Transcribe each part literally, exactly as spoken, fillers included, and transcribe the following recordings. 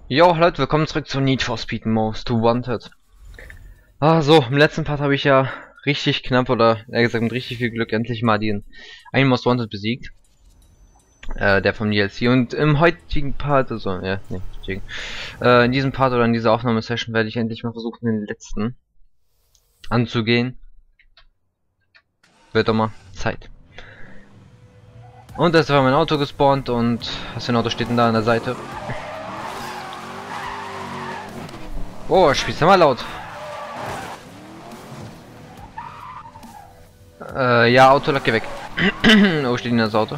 Jo Leute, willkommen zurück zu Need for Speed Most Wanted. Ah so, im letzten Part habe ich ja richtig knapp oder eher gesagt mit richtig viel Glück endlich mal den einen Most Wanted besiegt. Äh, der vom D L C. Und im heutigen Part, also, ja, nee, deswegen, äh, in diesem Part oder in dieser Aufnahmesession werde ich endlich mal versuchen, den letzten anzugehen. Wird doch mal Zeit. Und da ist war mein Auto gespawnt und was für ein Auto steht denn da an der Seite? Oh, spielst du mal laut. Äh, ja, Auto lag weg. Wo steht denn das Auto?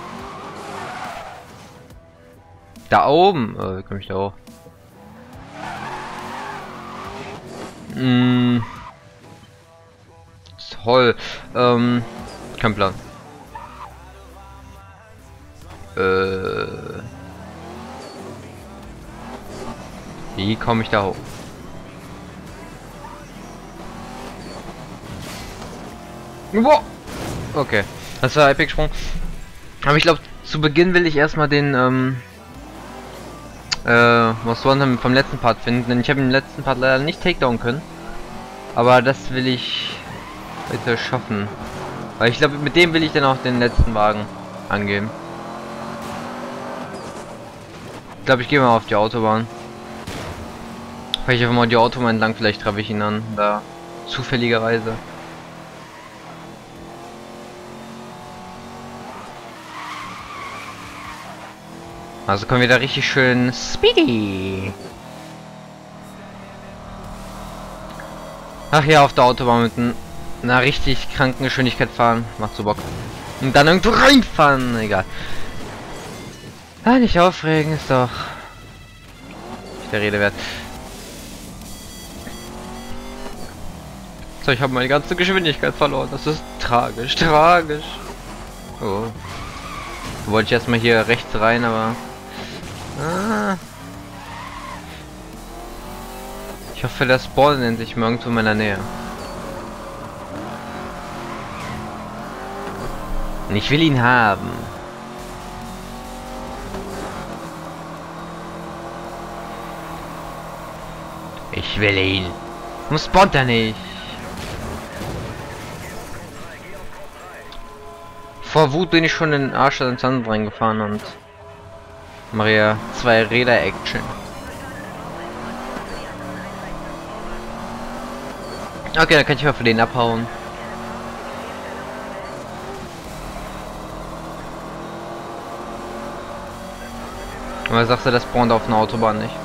Da oben. Äh, wie komme ich da hoch? Mm. Toll. Ähm, kein Plan. Äh. Wie komme ich da hoch? Wow. Okay, das war Epic Sprung. Aber ich glaube, zu Beginn will ich erstmal den ähm, äh, Most Wanted vom letzten Part finden, denn ich habe im letzten Part leider nicht Takedown können. Aber das will ich bitte schaffen, weil ich glaube, mit dem will ich dann auch den letzten Wagen angehen. Ich glaube, ich gehe mal auf die Autobahn. Vielleicht einfach mal die Autobahn entlang, vielleicht treffe ich ihn dann da zufälligerweise. Also kommen wir da richtig schön speedy. Ach ja, auf der Autobahn mit einer richtig kranken Geschwindigkeit fahren. Macht so Bock. Und dann irgendwo reinfahren. Egal. Ah, nicht aufregen, ist doch nicht der Rede wert. So, ich habe meine ganze Geschwindigkeit verloren. Das ist tragisch, tragisch. Oh. Wollte ich erstmal hier rechts rein, aber... Ah. Ich hoffe, der Spawn nennt sich mal irgendwo in meiner Nähe. Und ich will ihn haben. Ich will ihn. Warum spawnt er nicht? Vor Wut bin ich schon in den Arsch des Sand reingefahren und Maria zwei Räder Action. Okay, dann kann ich mal für den abhauen. Aber sagst du, das spawnt auf einer Autobahn nicht?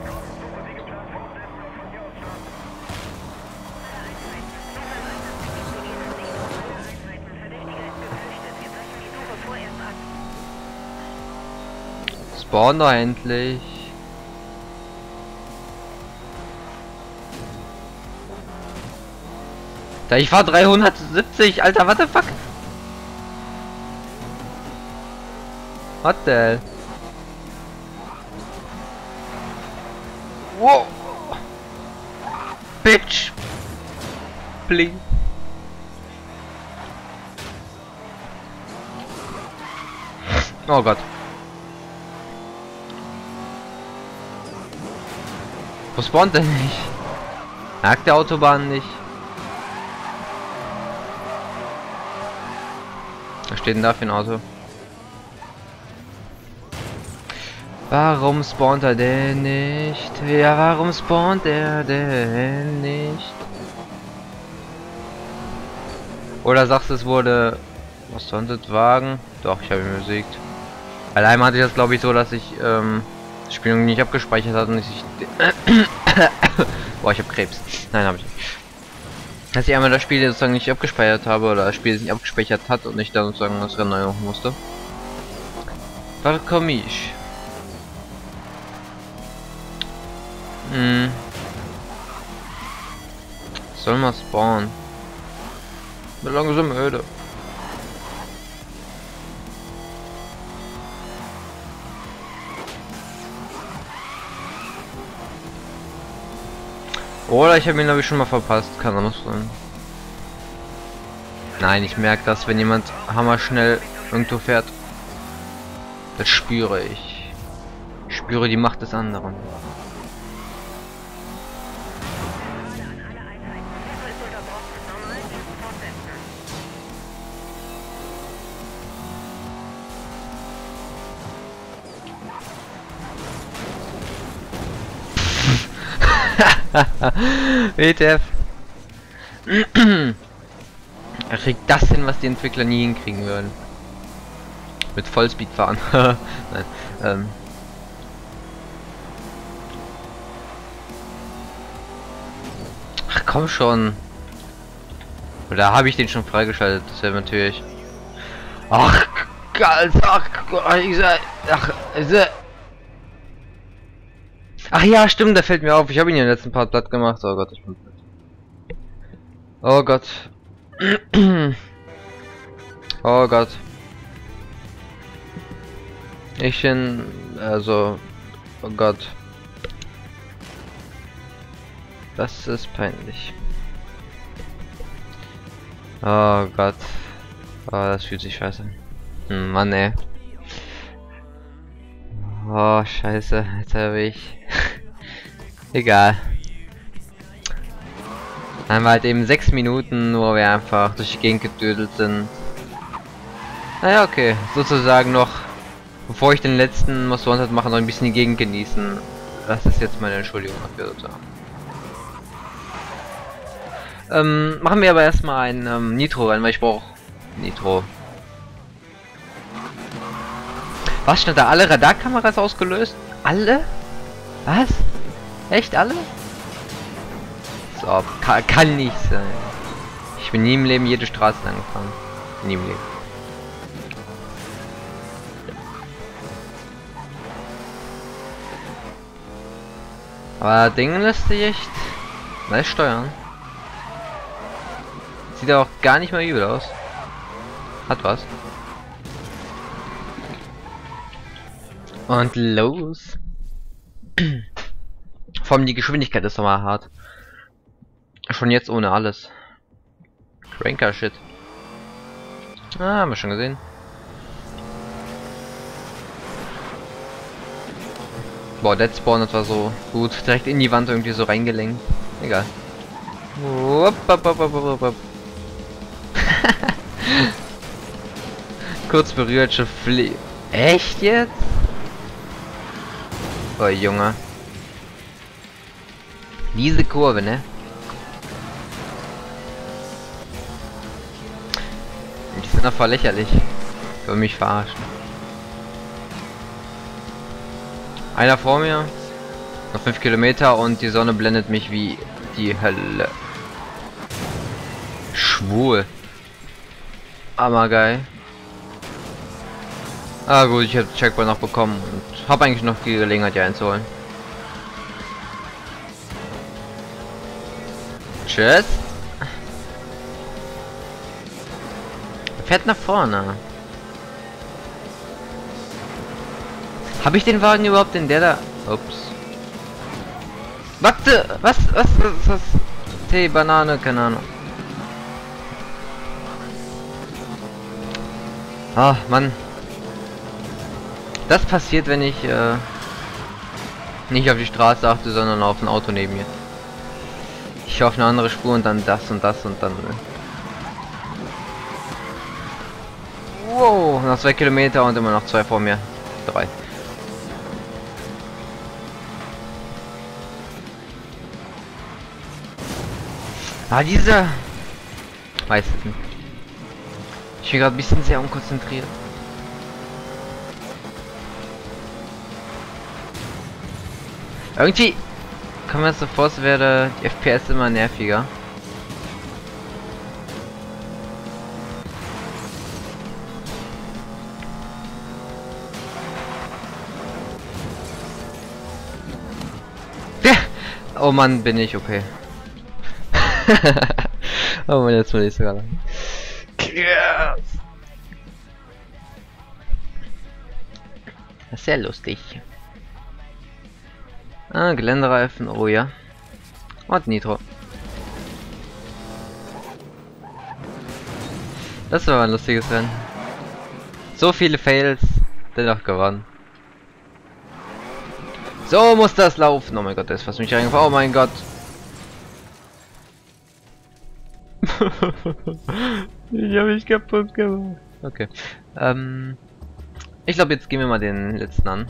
Spawn doch endlich. Da ich fahr dreihundertsiebzig, Alter, what the fuck? What the hell? Wow. Bitch. Please. Oh Gott. Wo spawnt er nicht? Merkt der Autobahn nicht. Was steht denn da für ein Auto? Warum spawnt er denn nicht? Ja, warum spawnt er denn nicht? Oder sagst du, es wurde... Was Wanted Wagen? Doch, ich habe ihn besiegt. Weil einmal hatte ich das, glaube ich, so, dass ich ähm, das Spiel nicht abgespeichert hat und ich... Boah, ich habe Krebs. Nein, habe ich nicht. Dass ich einmal das Spiel sozusagen nicht abgespeichert habe oder das Spiel nicht abgespeichert hat und ich dann sozusagen das Rennen neu machen musste. War komisch. Hm. Soll mal spawnen. Bin langsam müde. Oder ich habe ihn, glaube ich, schon mal verpasst. Kann auch sein. Nein, ich merke das, wenn jemand hammerschnell irgendwo fährt. Das spüre ich. Spüre die Macht des anderen. W T F. Er kriegt das hin, was die Entwickler nie hinkriegen würden. Mit Vollspeed fahren. Nein. Ähm. Ach komm schon. Oder habe ich den schon freigeschaltet? Das wäre natürlich. Ach, geil. Ach, ach, ach ja, stimmt, da fällt mir auf. Ich habe ihn ja in den letzten Part platt gemacht. Oh Gott, ich bin platt. Oh Gott. Oh Gott. Ich bin, also, oh Gott. Das ist peinlich. Oh Gott. Oh, das fühlt sich scheiße an. Hm, Mann, ey. Oh, scheiße. Jetzt habe ich... Egal. Dann haben wir halt eben sechs Minuten, wo wir einfach durch die Gegend gedödelt sind. Naja, okay. Sozusagen noch, bevor ich den letzten Most Wanted mache, noch ein bisschen die Gegend genießen. Das ist jetzt meine Entschuldigung dafür sozusagen. Ähm, machen wir aber erstmal ein ähm, Nitro rein, weil ich brauche Nitro. Was, stand da alle Radarkameras ausgelöst? Alle? Was? Echt alle? So, kann, kann nicht sein. Ich bin nie im Leben jede Straße lang gefahren. Nie im Leben. Aber Ding lässt sich echt nice steuern. Sieht auch gar nicht mal übel aus. Hat was. Und los. Vor allem die Geschwindigkeit ist nochmal hart. Schon jetzt ohne alles. Cranker Shit. Ah, haben wir schon gesehen. Boah, Dead Spawn, das war so gut. Direkt in die Wand irgendwie so reingelenkt. Egal. Wupp, wupp, wupp, wupp, wupp. Kurz berührt, schon flie... Echt jetzt? Oh Junge. Diese Kurve, ne? Die sind doch voll lächerlich. Für mich verarschen. Einer vor mir. Noch fünf Kilometer und die Sonne blendet mich wie die Hölle. Schwul. Aber geil. Ah gut, ich habe Checkpoint noch bekommen und habe eigentlich noch die Gelegenheit, hier einzuholen. Tschüss. Er fährt nach vorne. Habe ich den Wagen überhaupt in der da? Ups. Warte, was, was, was, was? Tee, Banane, keine Ahnung. Ah, Mann. Das passiert, wenn ich äh, nicht auf die Straße achte, sondern auf ein Auto neben mir. Ich auf eine andere Spur und dann das und das und dann. Ne? Wow, noch zwei Kilometer und immer noch zwei vor mir. Drei. Ah, dieser. Weiß es nicht. Ich bin gerade ein bisschen sehr unkonzentriert. Irgendwie kommt mir so vor, als wäre die F P S immer nerviger. Ja. Oh Mann, bin ich okay. Oh Mann, jetzt bin ich sogar lang. Yes. Das ist sehr lustig. Ah, Geländereifen, oh ja. Und Nitro. Das war ein lustiges Rennen. So viele Fails, dennoch gewonnen. So muss das laufen. Oh mein Gott, da ist fast mich reingefahren. Oh mein Gott. Ich habe mich kaputt gemacht. Okay. Ähm, ich glaube, jetzt gehen wir mal den letzten an.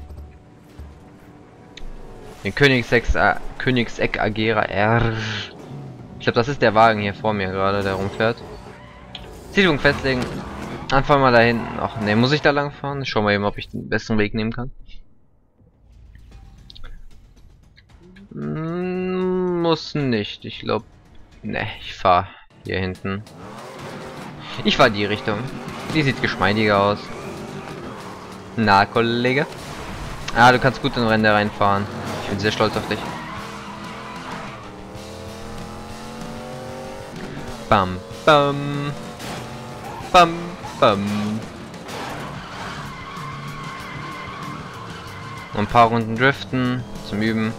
Den Königseck, äh, Königseck Agera R. Ich glaube, das ist der Wagen hier vor mir gerade, der rumfährt. Siedlung festlegen. Einfach mal da hinten. Ach ne, muss ich da lang fahren? Ich schau mal eben, ob ich den besten Weg nehmen kann. Mm, muss nicht. Ich glaube. Ne, ich fahre hier hinten. Ich fahre die Richtung. Die sieht geschmeidiger aus. Na, Kollege. Ah, du kannst gut in Rennen da reinfahren. Ich bin sehr stolz auf dich. Bam, bam. Bam, bam. Ein paar Runden driften zum Üben.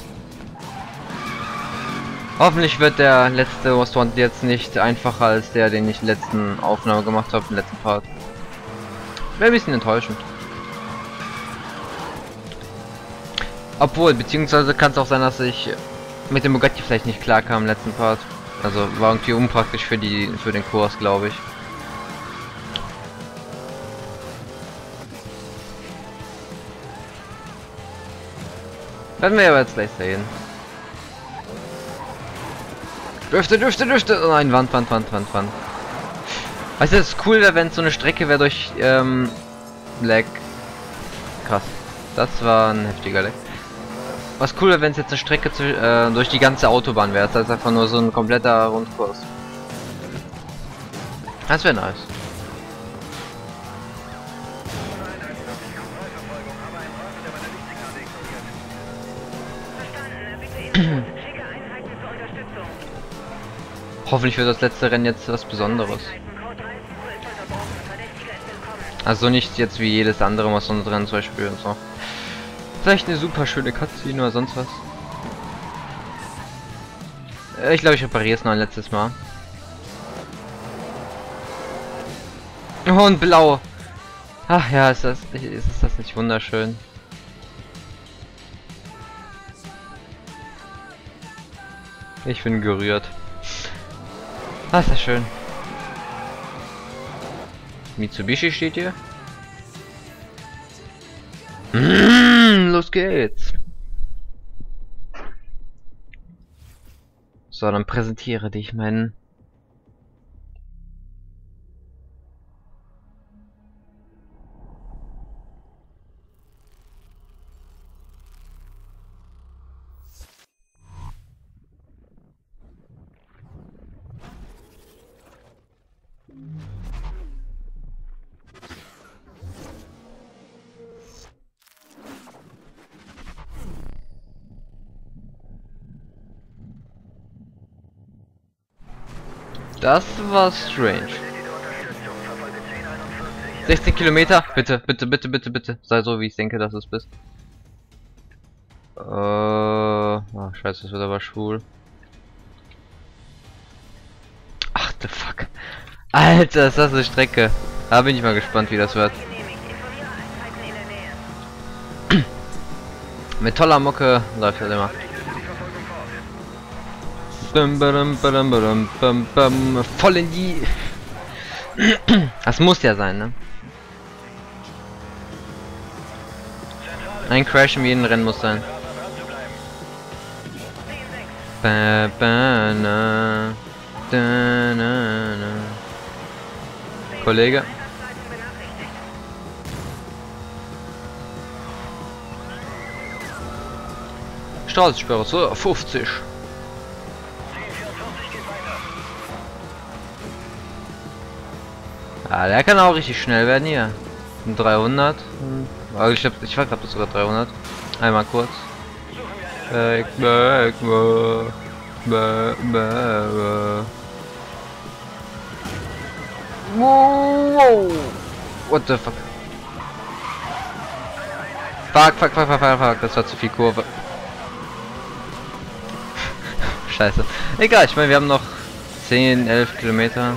Hoffentlich wird der letzte Most Wanted jetzt nicht einfacher als der, den ich in der letzten Aufnahme gemacht habe, im letzten Part. Wäre ein bisschen enttäuschend. Obwohl, beziehungsweise kann es auch sein, dass ich mit dem Bugatti vielleicht nicht klar kam im letzten Part. Also war irgendwie unpraktisch für die für den Kurs, glaube ich. Werden wir aber jetzt gleich sehen. Dürfte, dürfte, dürfte. Oh nein, Wand, Wand, Wand, Wand, Wand. Weißt du, das ist cool wäre, wenn so eine Strecke wäre durch ähm, Lag. Krass. Das war ein heftiger Lag. Was cool wäre, wenn es jetzt eine Strecke zu, äh, durch die ganze Autobahn wäre. Das ist einfach nur so ein kompletter Rundkurs. Das wäre nice. Hoffentlich wird das letzte Rennen jetzt was Besonderes. Also nicht jetzt wie jedes andere Mason-Rennen zum Beispiel und so. Vielleicht eine super schöne Cutscene oder sonst was. Ich glaube, ich repariere es noch ein letztes Mal. Oh, und blau. Ach ja, ist das, ist das nicht wunderschön? Ich bin gerührt. Ah, ist das schön. Mitsubishi steht hier. Mm, los geht's. So, dann präsentiere dich, mein... Das war strange. sechzehn Kilometer? Bitte, bitte, bitte, bitte, bitte. Sei so, wie ich denke, dass es bist. Äh, oh, scheiße, das wird aber schwul. Ach, the fuck. Alter, ist das eine Strecke. Da bin ich mal gespannt, wie das wird. Mit toller Mucke läuft das immer. Bum, bum, bum, bum, bum, bum, voll in die... Das muss ja sein, ne? Ein Crash in jedem Rennen muss sein. Ba, ba, na, da, na, na. Kollege. Straßensperre so fünfzig. Ah, der kann auch richtig schnell werden hier. dreihundert. Also ich, hab, ich war gerade sogar dreihundert. Einmal kurz. Back, back, back, back, back. Wow. What the fuck? Fuck, fuck, fuck, fuck, fuck, fuck. Das war zu viel Kurve. Scheiße. Egal, ich meine, wir haben noch zehn, elf Kilometer.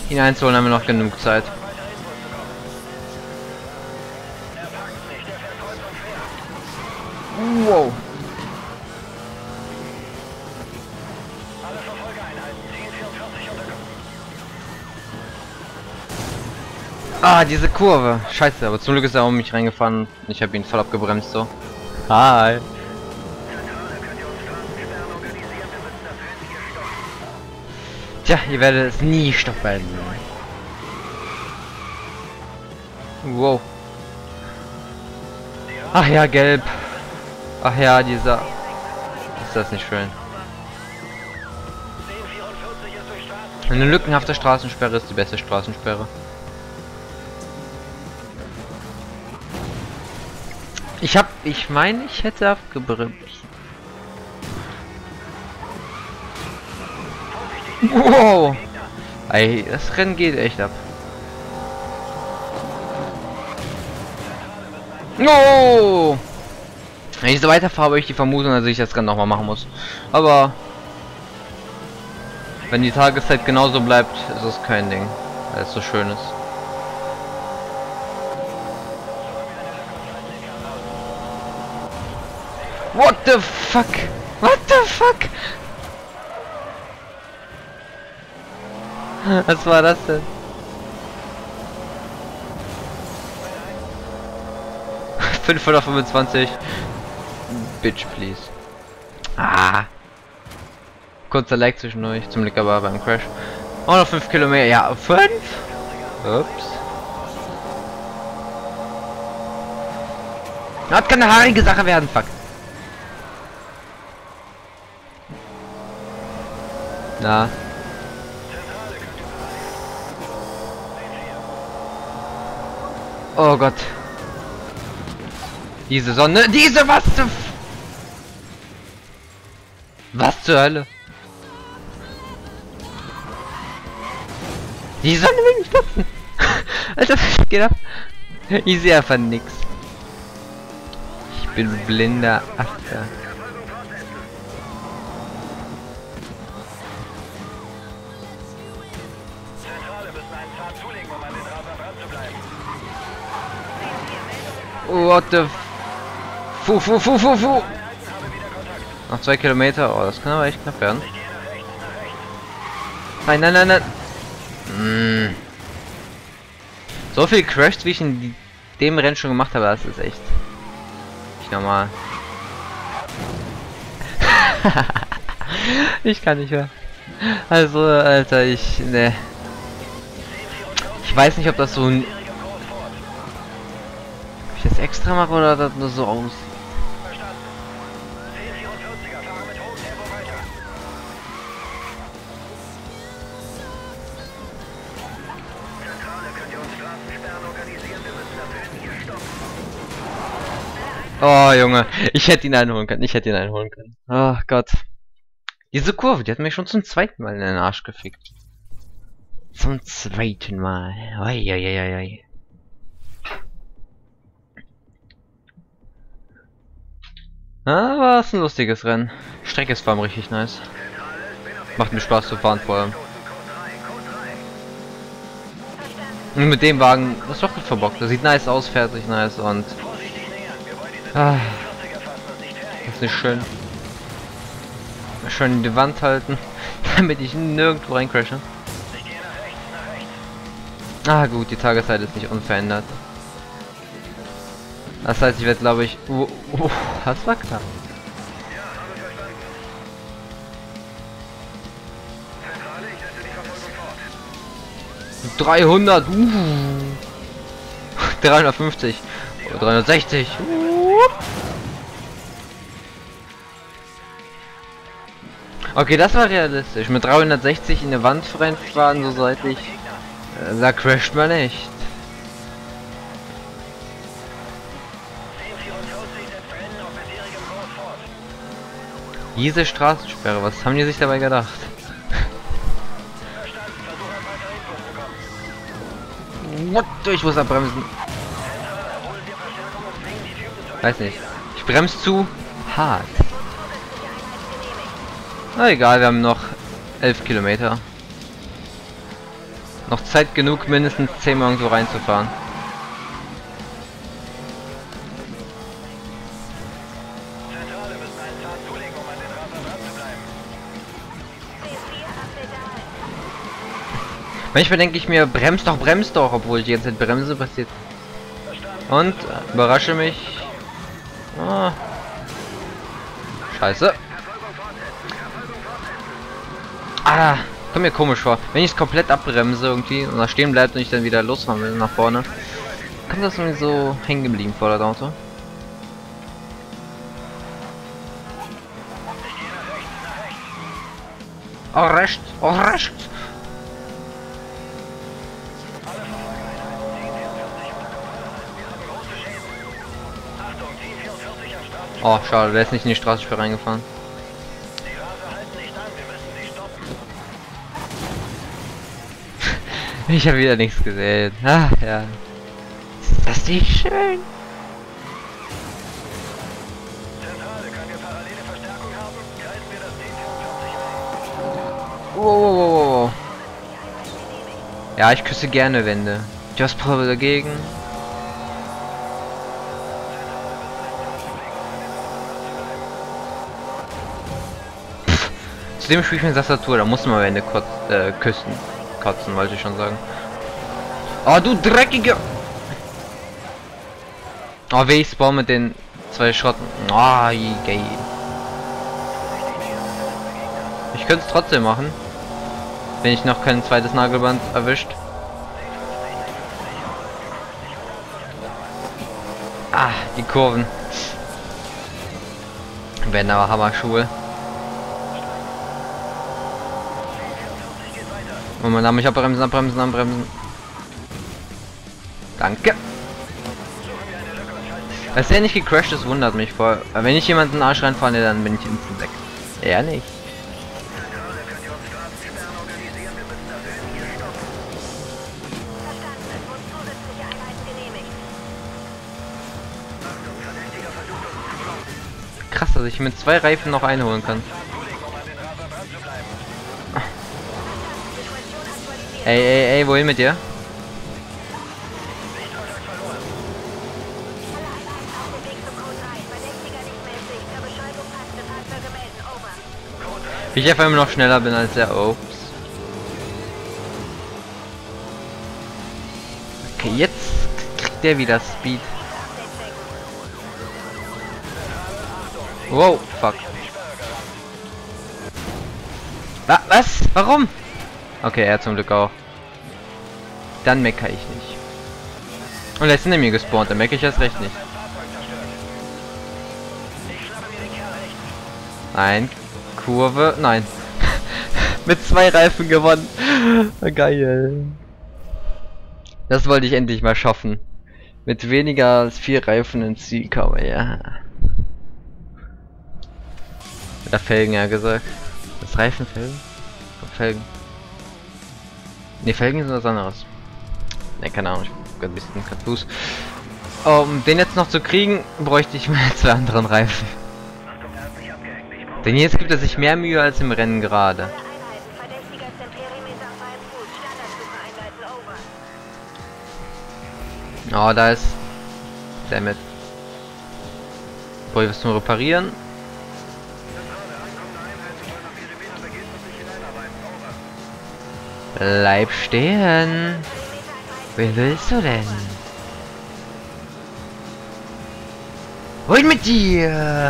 Ihn einzuholen haben wir noch genug Zeit. Wow. Ah, diese Kurve. Scheiße, aber zum Glück ist er um mich reingefahren. Ich habe ihn voll abgebremst so. Hi. Tja, ihr werdet es nie stoppen. Wow. Ach ja, gelb. Ach ja, dieser... Ist das nicht schön? Eine lückenhafte Straßensperre ist die beste Straßensperre. Ich hab... Ich meine, ich hätte abgebremst. Wow! Ey, das Rennen geht echt ab. No! Wenn ich so weiterfahre, habe ich die Vermutung, dass ich das Rennen nochmal machen muss. Aber wenn die Tageszeit genauso bleibt, ist es kein Ding, weil es so schön ist. What the fuck? What the fuck? Was war das denn? fünfhundertfünfundzwanzig. Bitch, please. Ah. Kurzer Lag zwischen euch. Zum Glück aber beim Crash. Oh, noch fünf Kilometer. Ja, fünf? Ups. Das kann eine haarige Sache werden, fuck. Na. Oh Gott. Diese Sonne, diese was zu... Was zur Hölle? Die Sonne will mich stopfen. Alter, was geht ab? Ich sehe einfach nix. Ich bin blinder Affe. What the... Fu, fu, fu, fu, fu. Noch zwei Kilometer. Oh, das kann aber echt knapp werden. Nein, nein, nein, nein. Mm. So viel Crash, wie ich in dem Rennen schon gemacht habe, das ist echt nicht normal. Ich kann nicht mehr. Also, Alter, ich... Ne. Ich weiß nicht, ob das so ein... Ob ich das extra mache oder das nur so aussieht. Oh Junge, ich hätte ihn einholen können, ich hätte ihn einholen können. Oh Gott. Diese Kurve, die hat mich schon zum zweiten Mal in den Arsch gefickt. Zum zweiten Mal. Oi, oi, oi, oi. Ah, war es ein lustiges Rennen. Die Strecke ist vor allem richtig nice. Macht mir Spaß zu fahren vor allem. Und mit dem Wagen, das ist doch gut verbockt. Das sieht nice aus, fährt sich nice und... Ah, das ist nicht schön. Schön in die Wand halten, damit ich nirgendwo reincrashe. Ah gut, die Tageszeit ist nicht unverändert. Das heißt, ich werde glaube ich... Uh, uh, das war klar. dreihundert! Uh, dreihundertfünfzig! Oder dreihundertsechzig! Uh. Okay, das war realistisch. Mit dreihundertsechzig in der Wand reinfahren, so seitlich. Äh, da crasht man nicht. Diese Straßensperre, was haben die sich dabei gedacht? What? Ich muss abbremsen. Weiß nicht. Ich bremse zu hart. Na egal, wir haben noch elf Kilometer. Noch Zeit genug, mindestens zehnmal irgendwo reinzufahren. Manchmal denke ich mir, bremst doch, bremst doch, obwohl die ganze Zeit Bremse passiert. Und äh, überrasche mich. Oh. Scheiße. Ah, kommt mir komisch vor. Wenn ich es komplett abbremse irgendwie und da stehen bleibt und ich dann wieder losfahren will nach vorne, kommt das irgendwie so hängen geblieben vor das Auto. Oh, rechts, oh, rechts. Oh, schade, der ist nicht in die Straße reingefahren. Ich habe wieder nichts gesehen. Ah, ja. Ist das nicht schön? Wow, wow, wow, wow. Ja, ich küsse gerne Wände. Just Power dagegen. Zudem spiele ich mit Tastatur, da muss man Wände kotz, äh, küssen. Kotzen, wollte ich schon sagen. Oh, du dreckige! Oh, weh, ich spawn mit den zwei Schrotten. Oh, geil. Ich könnte es trotzdem machen. Wenn ich noch kein zweites Nagelband erwischt. Ah, die Kurven. Werden aber Hammerschuhe. Moment, da muss ich abbremsen, abbremsen, abbremsen. Danke. Dass er nicht gecrashed ist, wundert mich voll. Aber wenn ich jemanden in den Arsch reinfahre, dann bin ich instant weg. Er nicht. Krass, dass ich mit zwei Reifen noch einholen kann. Ey, ey, ey, wohin mit dir? Ich einfach immer noch schneller bin als der. Ups. Okay, jetzt kriegt der wieder Speed. Wow, fuck. Ah, was? Warum? Okay, er zum Glück auch. Dann meckere ich nicht. Und er ist in mir gespawnt, dann meckere ich erst recht nicht. Nein. Kurve, nein. Mit zwei Reifen gewonnen. Geil. Das wollte ich endlich mal schaffen. Mit weniger als vier Reifen ins Ziel kommen, ja. Oder Felgen, ja gesagt. Das Reifen Felgen? Felgen. Ne, Felgen sind was anderes. Ne, keine Ahnung, ich bin ein bisschen confused. Um den jetzt noch zu kriegen, bräuchte ich mal zwei anderen Reifen. Denn jetzt gibt er sich mehr Mühe als im Rennen gerade. Oh, da ist... Dammit. Wollte ich was zum Reparieren? Bleib stehen! Wen willst du denn? Wohin mit dir?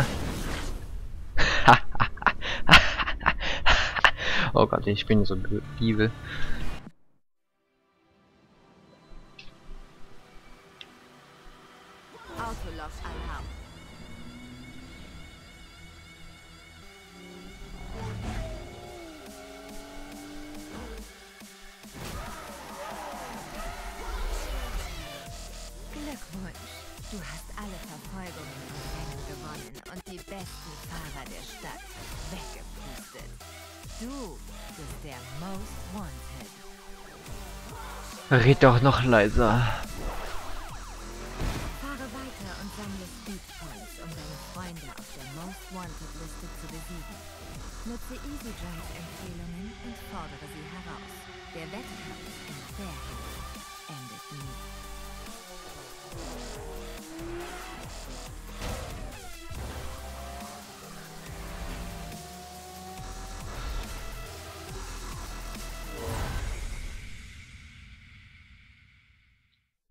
Oh Gott, ich bin so evil. Glückwunsch, du hast alle Verfolgungen im Rennen gewonnen und die besten Fahrer der Stadt weggepustet. Du bist der Most Wanted. Red doch noch leiser. Fahre weiter und sammle Speed Points, um deine Freunde auf der Most Wanted Liste zu besiegen. Nutze Easy Drive Empfehlungen und fordere sie heraus. Der Wettkampf in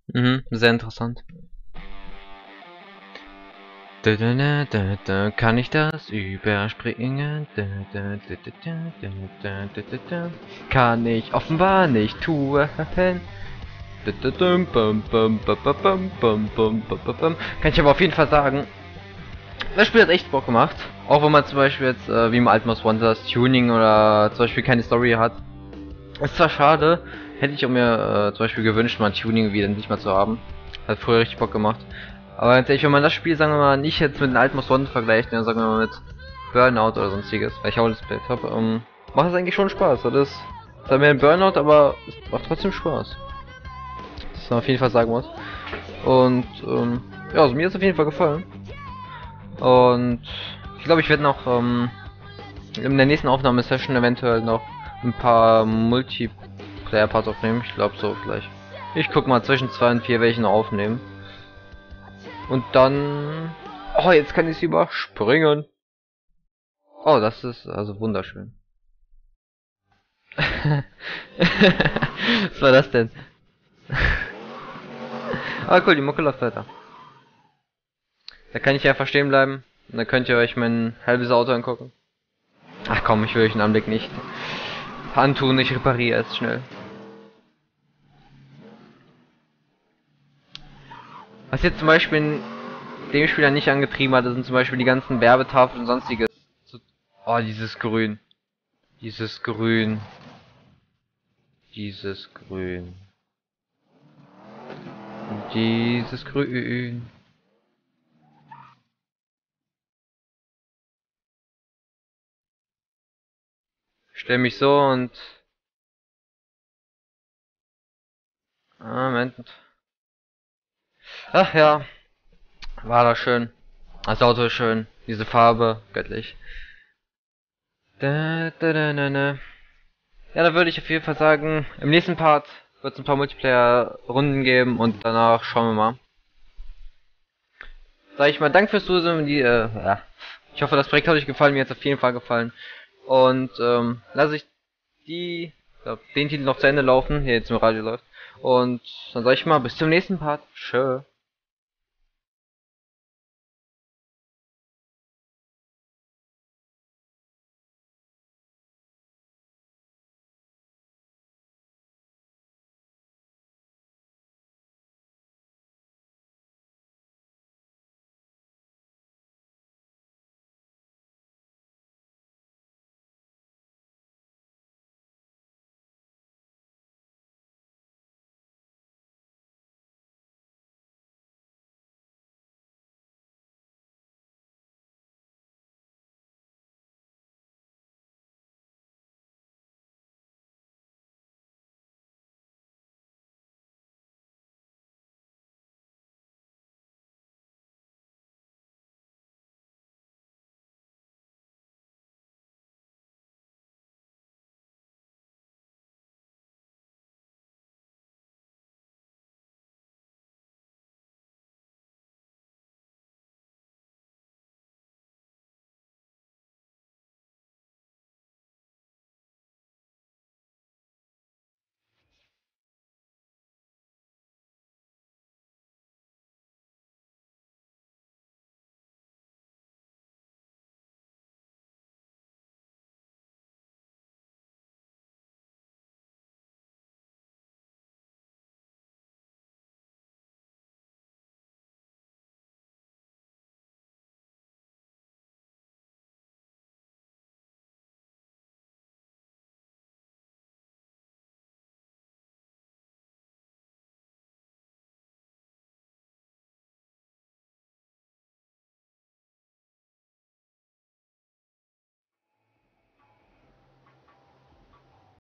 Mhm, sehr interessant. Da, da, da, da, da, kann ich das überspringen? Da, da, da, da, da, da, da, da, da. Kann ich offenbar nicht tun. Da, da, dum, bum, bum, bum, bum, bum, bum, bum, bum, bum, bum. Kann ich aber auf jeden Fall sagen, das Spiel hat echt Bock gemacht. Auch wenn man zum Beispiel jetzt, äh, wie im alten Most Wanted, das Tuning oder zum Beispiel keine Story hat. Ist zwar schade, hätte ich auch mir äh, zum Beispiel gewünscht, mal ein Tuning wieder nicht mal zu haben. Hat früher richtig Bock gemacht. Aber ganz ehrlich, wenn man das Spiel, sagen wir mal, nicht jetzt mit den alten Most Wanted vergleicht, dann sagen wir mal mit Burnout oder sonstiges, weil ich auch das Bild habe, ähm, macht es eigentlich schon Spaß. Das ist zwar mehr ein Burnout, aber es macht trotzdem Spaß. Das man auf jeden Fall sagen muss. Und ähm, ja, also mir ist auf jeden Fall gefallen. Und ich glaube, ich werde noch ähm, in der nächsten Aufnahmesession eventuell noch ein paar Multiplayer-Parts aufnehmen. Ich glaube so vielleicht. Ich guck mal, zwischen zwei und vier welchen aufnehmen. Und dann... Oh, jetzt kann ich sie überspringen. Oh, das ist also wunderschön. Was war das denn? Ah cool, die Mucke läuft weiter. Da kann ich ja verstehen bleiben. Und dann könnt ihr euch mein halbes Auto angucken. Ach komm, ich will euch den Anblick nicht antun, ich repariere es schnell. Was jetzt zum Beispiel in dem Spieler nicht angetrieben hat, das sind zum Beispiel die ganzen Werbetafeln und sonstiges. Oh, dieses Grün. Dieses Grün. Dieses Grün. Dieses Grün. Ich stell mich so und... Ah, Moment. Ach ja. War das schön. Das Auto ist schön. Diese Farbe, göttlich. Da, da, da, da, da. Ja, da würde ich auf jeden Fall sagen, im nächsten Part wird es ein paar Multiplayer-Runden geben und danach schauen wir mal. Sag ich mal, danke fürs Zusehen. Die, äh, ja. Ich hoffe, das Projekt hat euch gefallen. Mir hat es auf jeden Fall gefallen. Und ähm, lasse ich die, glaub, den Titel noch zu Ende laufen, hier jetzt im Radio läuft. Und dann sag ich mal, bis zum nächsten Part. Tschö.